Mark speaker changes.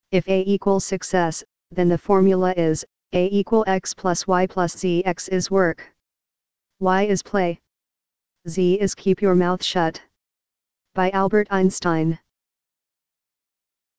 Speaker 1: If A equals success, then the formula is, A equal x plus y plus z. X is work. Y is play. Z is keep your mouth shut. By Albert Einstein.